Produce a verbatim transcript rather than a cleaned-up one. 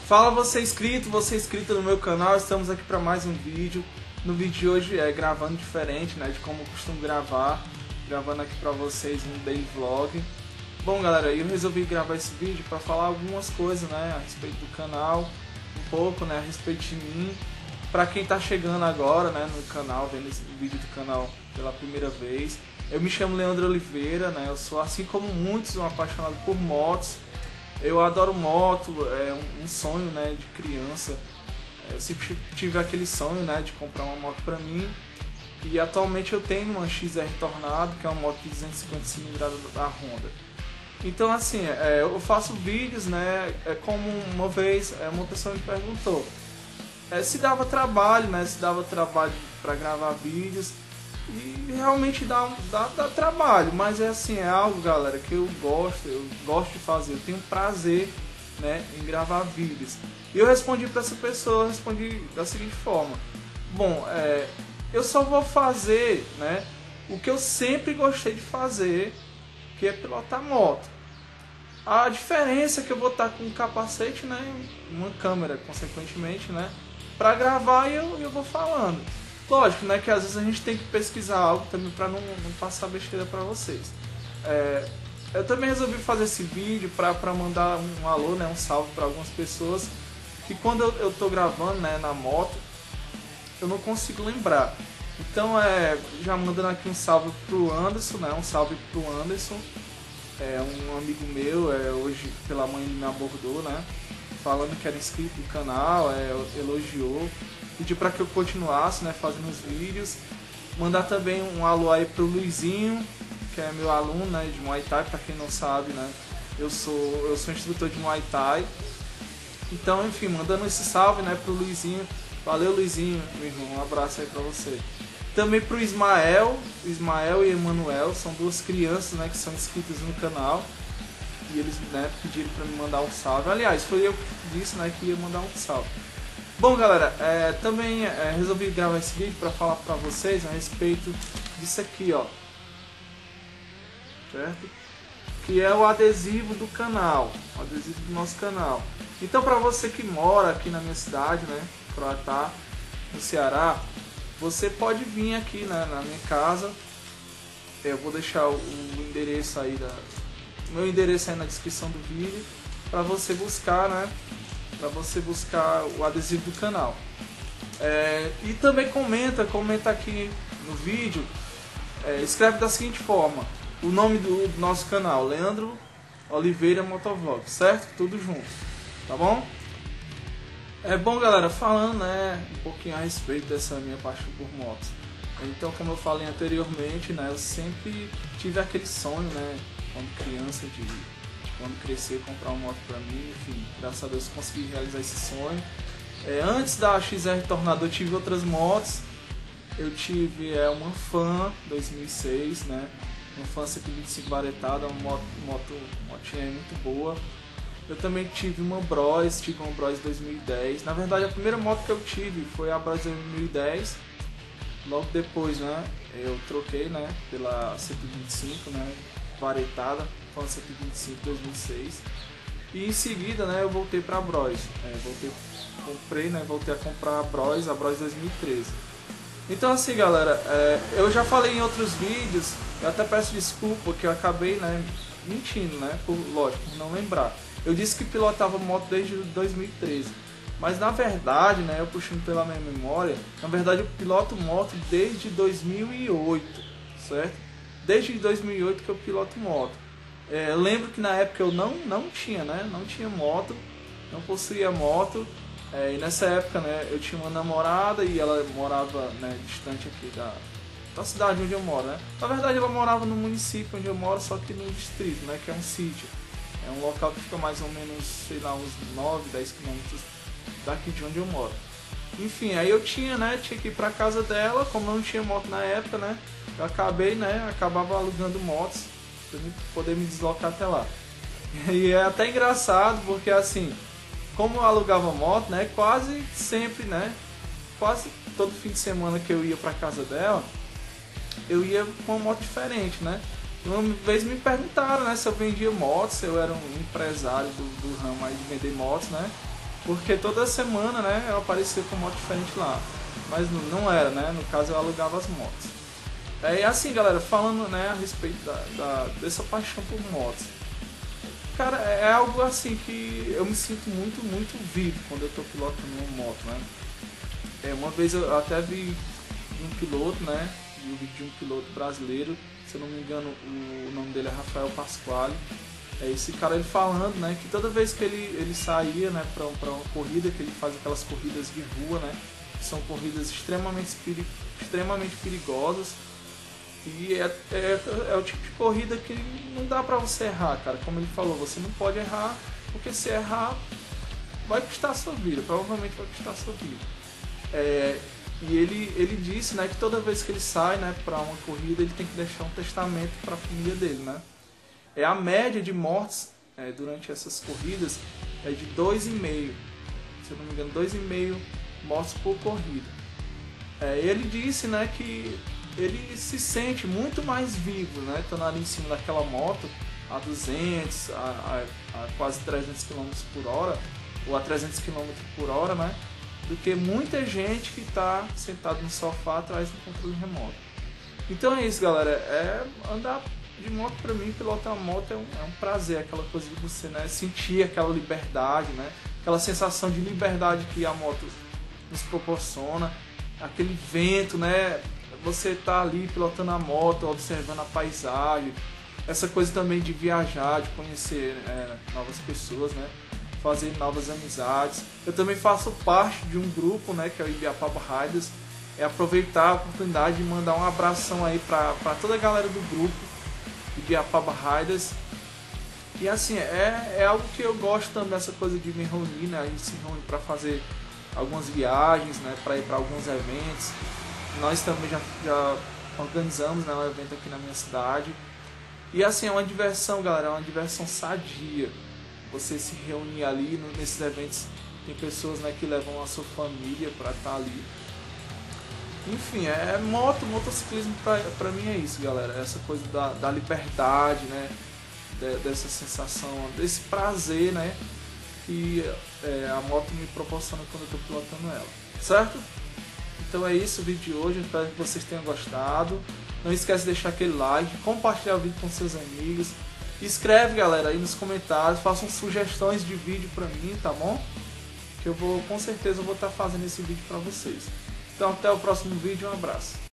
Fala você inscrito, você inscrito no meu canal, estamos aqui para mais um vídeo. No vídeo de hoje é gravando diferente, né, de como eu costumo gravar, gravando aqui para vocês um daily vlog. Bom galera, eu resolvi gravar esse vídeo para falar algumas coisas, né, a respeito do canal, um pouco, né, a respeito de mim. Para quem está chegando agora, né, no canal, vendo esse vídeo do canal pela primeira vez, eu me chamo Leandro Oliveira, né, eu sou, assim como muitos, um apaixonado por motos. Eu adoro moto, é um sonho, né, de criança. Eu sempre tive aquele sonho, né, de comprar uma moto para mim. E atualmente eu tenho uma X R Tornado, que é uma moto de duzentos e cinquenta cilindradas da Honda. Então assim, é, eu faço vídeos, né, é como uma vez é, uma pessoa me perguntou é, se dava trabalho, né, se dava trabalho para gravar vídeos. E realmente dá, dá, dá trabalho, mas é assim, é algo, galera, que eu gosto, eu gosto de fazer, eu tenho prazer, né, em gravar vídeos. E eu respondi para essa pessoa, eu respondi da seguinte forma: bom, é, eu só vou fazer, né, o que eu sempre gostei de fazer, que é pilotar moto. A diferença é que eu vou estar com um capacete, né, uma câmera, consequentemente, né, para gravar e eu, eu vou falando. Lógico, né, que às vezes a gente tem que pesquisar algo também para não, não passar besteira para vocês. É, eu também resolvi fazer esse vídeo para mandar um alô, né, um salve para algumas pessoas que quando eu, eu tô gravando, né, na moto, eu não consigo lembrar. Então, é, já mandando aqui um salve pro Anderson, né, um salve pro Anderson, é um amigo meu, é, hoje pela manhã ele me abordou, né, falando que era inscrito no canal, é, elogiou. Pedi para que eu continuasse, né, fazendo os vídeos. Mandar também um alô aí pro Luizinho, que é meu aluno, né, de Muay Thai. Para quem não sabe, né, eu sou eu sou instrutor de Muay Thai. Então, enfim, mandando esse salve, né, pro Luizinho. Valeu, Luizinho, meu irmão, um abraço aí para você. Também pro Ismael, Ismael e Emanuel, são duas crianças, né, que são inscritas no canal. E eles, né, pediram para me mandar um salve. Aliás, foi eu que disse, né, que ia mandar um salve. Bom galera, é, também é, resolvi gravar esse vídeo para falar para vocês a respeito disso aqui, ó, certo? Que é o adesivo do canal, o adesivo do nosso canal. Então, para você que mora aqui na minha cidade, né, Croatá, no Ceará, você pode vir aqui, né, na minha casa. Eu vou deixar o, o endereço aí da, meu endereço aí na descrição do vídeo para você buscar, né? Para você buscar o adesivo do canal. É, e também comenta, comenta aqui no vídeo, é, escreve da seguinte forma: o nome do nosso canal, Leandro Oliveira Motovlog, certo? Tudo junto, tá bom? É bom galera, falando, né, um pouquinho a respeito dessa minha paixão por motos. Então, como eu falei anteriormente, né, eu sempre tive aquele sonho, né, quando criança, de quando crescer, comprar uma moto pra mim. Enfim, graças a Deus consegui realizar esse sonho. É, antes da X R Tornado eu tive outras motos. Eu tive é, uma Fan dois mil e seis, né? Uma Fan cento e vinte e cinco varetada, uma moto, moto motinha muito boa. Eu também tive uma Bros, tive uma Bros dois mil e dez. Na verdade, a primeira moto que eu tive foi a Bros dois mil e dez. Logo depois, né, eu troquei, né, pela cento e vinte e cinco, né, varetada. cento e vinte e cinco dois mil e seis. E em seguida, né, eu voltei para a Bros. É, voltei, comprei, né, voltei a comprar a Bros, a Bros dois mil e treze. Então assim, galera, é, eu já falei em outros vídeos, eu até peço desculpa que eu acabei, né, mentindo, né, por, lógico, por não lembrar. Eu disse que pilotava moto desde dois mil e treze, mas na verdade, né, eu puxando pela minha memória, na verdade eu piloto moto desde dois mil e oito, certo? Desde dois mil e oito que eu piloto moto. É, eu lembro que na época eu não, não tinha, né? Não tinha moto, não possuía moto. É, e nessa época, né, eu tinha uma namorada e ela morava, né, distante aqui da, da cidade onde eu moro, né? Na verdade ela morava no município onde eu moro, só que no distrito, né, que é um sítio. É um local que fica mais ou menos, sei lá, uns nove, dez quilômetros daqui de onde eu moro. Enfim, aí eu tinha, né, tinha que ir pra casa dela, como eu não tinha moto na época, né? Eu acabei, né, acabava alugando motos para poder me deslocar até lá. E é até engraçado porque assim, como eu alugava moto, né, quase sempre, né, quase todo fim de semana que eu ia para casa dela, eu ia com uma moto diferente, né. Uma vez me perguntaram, né, se eu vendia motos, se eu era um empresário do, do ramo aí de vender motos, né. Porque toda semana, né, eu aparecia com moto diferente lá. Mas não, não era, né? No caso eu alugava as motos. É assim, galera, falando, né, a respeito da, da, dessa paixão por motos. Cara, é algo assim que eu me sinto muito, muito vivo quando eu tô pilotando uma moto, né? É, uma vez eu até vi um piloto, né? Vi um vídeo de um piloto brasileiro, se eu não me engano o nome dele é Rafael Pasquale. É esse cara ele falando, né, que toda vez que ele, ele saía, né, para pra uma corrida, que ele faz aquelas corridas de rua, né, que são corridas extremamente, peri extremamente perigosas. E é, é, é o tipo de corrida que não dá pra você errar, cara. Como ele falou, você não pode errar, porque se errar vai custar a sua vida, provavelmente vai custar a sua vida. É, e ele, ele disse, né, que toda vez que ele sai, né, para uma corrida, ele tem que deixar um testamento para a família dele, né? É a média de mortes é, durante essas corridas é de dois e meio, se eu não me engano, dois e meio mortes por corrida. É, ele disse, né, que ele se sente muito mais vivo, né, estando ali em cima daquela moto a duzentos, a, a, a quase trezentos quilômetros por hora, ou a trezentos quilômetros por hora, né, do que muita gente que está sentado no sofá atrás do controle remoto. Então é isso, galera, é andar de moto para mim, pilotar uma moto é um, é um prazer, aquela coisa de você, né, sentir aquela liberdade, né, aquela sensação de liberdade que a moto nos proporciona, aquele vento, né, você tá ali pilotando a moto, observando a paisagem, essa coisa também de viajar, de conhecer é, novas pessoas, né, fazer novas amizades. Eu também faço parte de um grupo, né, que é o Ibiapaba Riders. É aproveitar a oportunidade de mandar um abração aí para toda a galera do grupo Ibiapaba Riders. E assim, é, é algo que eu gosto também, essa coisa de me reunir, né? A gente se reúne para fazer algumas viagens, né? Para ir para alguns eventos. Nós também já, já organizamos, né, um evento aqui na minha cidade. E assim, é uma diversão, galera, é uma diversão sadia. Você se reunir ali nesses eventos. Tem pessoas, né, que levam a sua família para estar ali. Enfim, é moto, motociclismo pra, pra mim é isso, galera. Essa coisa da, da liberdade, né? De, dessa sensação, desse prazer, né? Que é, a moto me proporciona quando eu tô pilotando ela. Certo? Então é isso o vídeo de hoje. Eu espero que vocês tenham gostado. Não esquece de deixar aquele like, compartilhar o vídeo com seus amigos. Escreve, galera, aí nos comentários. Façam sugestões de vídeo pra mim, tá bom? Que eu vou, com certeza, eu vou estar fazendo esse vídeo pra vocês. Então até o próximo vídeo, um abraço.